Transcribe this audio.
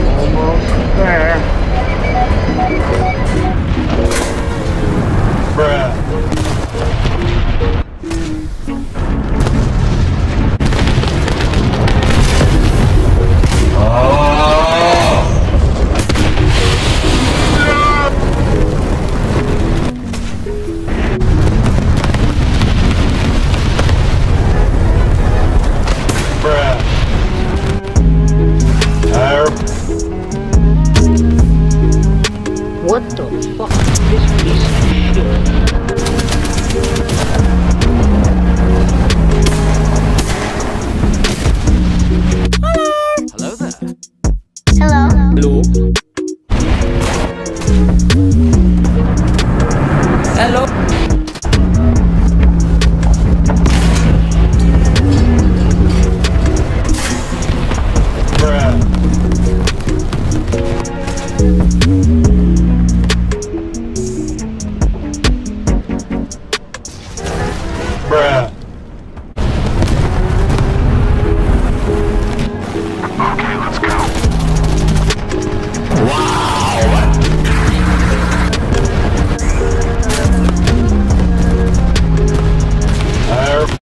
Almost there. Bruh. What the fuck is this piece of shit? Hello there. Hello. Hello?